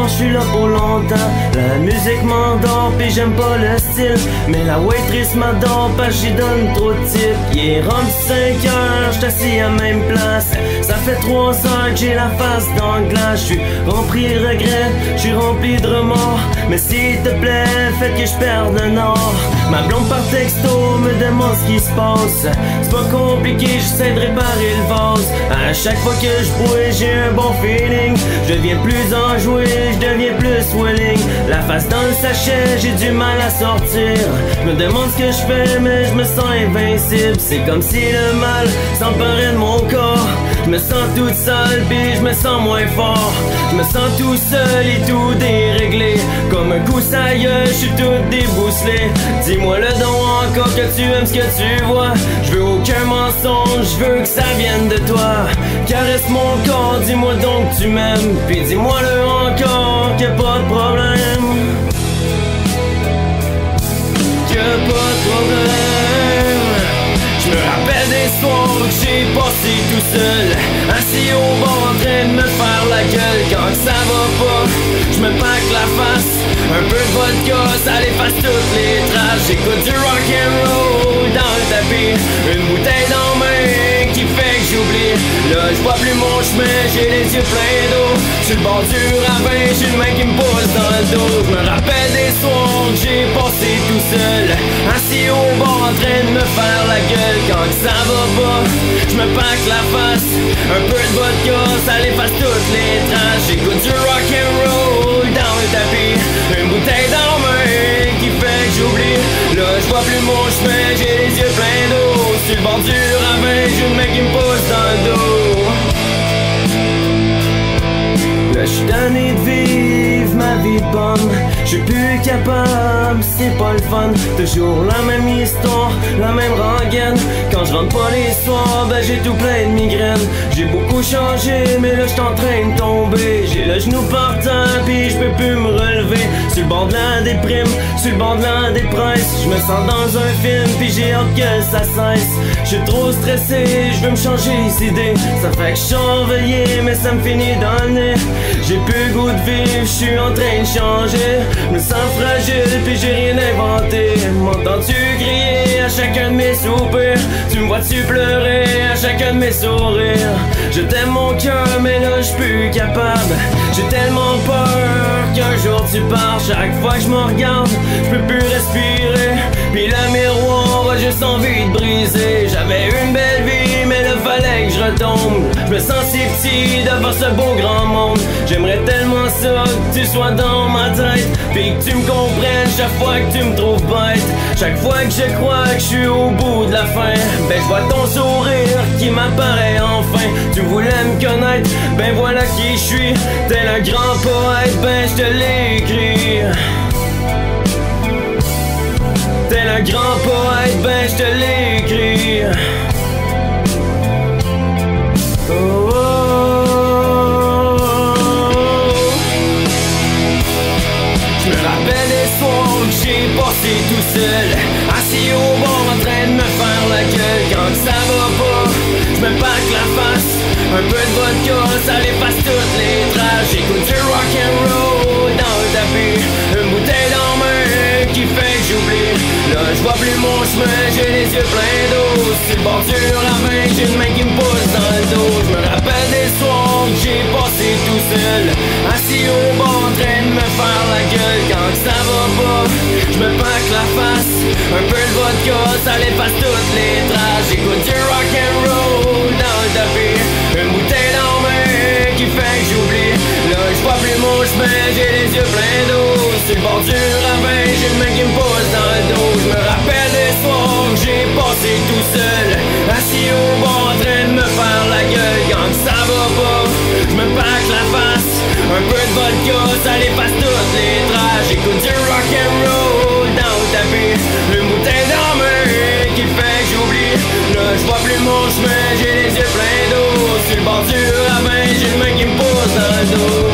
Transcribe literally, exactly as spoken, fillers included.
je suis là pour longtemps. La musique m'endort pis j'aime pas le style, mais la waitress m'adore parce que j'y donne trop de tips. Il est rendu cinq heures, j'suis assis à même place. Ça fait trois heures que j'ai la face dans le glace. J'suis rempli de regrets, j'suis rempli de remords, mais s'il te plaît, faites que j'perde le nord. Ma blonde par texto me demande ce qui se passe. C'est pas compliqué, j'essaie de réparer le vase. À chaque fois que je bois, j'ai un bon feeling. Je deviens plus enjoué, je deviens plus willing. La face dans le sachet, j'ai du mal à sortir. Je me demande ce que je fais, mais je me sens invincible. C'est comme si le mal s'emparait de mon corps. Je me sens toute seule, puis je me sens moins fort. Je me sens tout seul et tout déréglé. Comme un coup ça y est, je suis tout débousselé. Dis-moi le don encore que tu aimes ce que tu vois. Je veux aucun mensonge, je veux que ça vienne de toi. Caresse mon corps, dis-moi donc que tu m'aimes. Puis dis-moi le encore qu'il y a pas de problème. Qu'il y a pas de problème. Je me rappelle des soirs que j'ai passé tout seul, assis au bord en train de me faire la gueule. Quand ça va pas, je me pack la face. Un peu de vodka, ça efface toutes les traces. J'écoute du rock and roll dans le tapis, une bouteille dans la main qui fait que j'oublie. Là je vois plus mon chemin, j'ai les yeux pleins d'eau. Sur le bord du ravin, j'ai une main qui me pousse dans le dos. Je me rappelle des soirs que j'ai passé tout seul, assis au bord en train de me faire la gueule. Quand ça va pas, je me pack la face. Un peu de vodka, ça efface toutes les traces. J'écoute du rock and roll dans le tapis, une bouteille dans la main qui fait que j'oublie. Là je vois plus mon chemin, j'ai les yeux pleins d'eau. Sur le bord du ravin, j'ai une main qui me pousse dans le dos. Là j'suis tanné de vivre ma vie de pomme. J'suis plus capable, c'est pas le fun. Toujours la même histoire, la même rengaine. Quand je rentre pas les soirs, ben j'ai tout plein de migraines. J'ai beaucoup changé, mais là j'suis en train de tomber. J'ai le genou par terre, pis j'peux plus me relever. Sur le bord de la déprime, sur le bord de la dépresse. J'me sens dans un film, pis j'ai hâte que ça cesse. J'suis trop stressé, j'veux me changer les idées. Ça fait que j'suis enveillé, mais ça me finit dans le nez. J'ai plus le goût de vivre, j'suis en train de changer. Je me sens fragile, puis j'ai rien inventé. M'entends-tu crier à chacun de mes soupirs? Tu me vois-tu pleurer à chacun de mes sourires? Je t'aime mon cœur, mais là j'suis plus capable. J'ai tellement peur qu'un jour tu pars. Chaque fois que je me regarde, je peux plus respirer. Puis le miroir a juste envie de briser. J'avais une belle vie, mais là fallait que je retombe. Je me sens si petit devant ce beau grand monde. J'aimerais tellement ça que tu sois dans ma tête, puis que tu me comprennes chaque fois que tu me trouves bête. Chaque fois que je crois que je suis au bout de la fin, ben je vois ton sourire qui m'apparaît enfin. Tu voulais me connaître, ben voilà qui je suis. Tel un grand poète, ben je te l'ai écrit. Tel un grand poète, ben je te l'ai écrit. Oh, oh, oh. Je me rappelle les soirs que j'ai passé tout seul, assis au bord en train de me faire la gueule. Quand ça va pas, je me pack la face. Un peu de vodka, ça efface toutes les traces. J'écoute du rock and roll dans le tapis, une bouteille dans la main qui fait que j'oublie. Là je vois plus mon chemin, j'ai les yeux pleins d'eau. Sur le bord du ravin, j'ai une main qui me pousse dans le dos. Je me rappelle des soirs que j'ai passé tout seul, assis au bord en train de me faire la gueule. Quand ça va pas, je me pack la face. Un peu de vodka, ça efface toutes les traces. J'écoute du rock and roll dans le tapis, une bouteille dans la main qui fait que j'oublie. Là je vois plus mon chemin, j'ai les yeux pleins d'eau. Sur le bord du ravin, j'ai une main qui me pousse dans le dos. Je me rappelle des soirs que j'ai passé tout seul, assis au bord en train de me faire la gueule. Quand ça va pas, je me pack la face. Un peu de vodka, ça efface toutes les traces. J'écoute du rock and roll dans le tapis, une bouteille dans la main qui fait que j'oublie. Là je vois plus mon chemin, j'ai les yeux pleins d'eau. Sur le bord du ravin, j'ai une main qui me pousse dans le dos.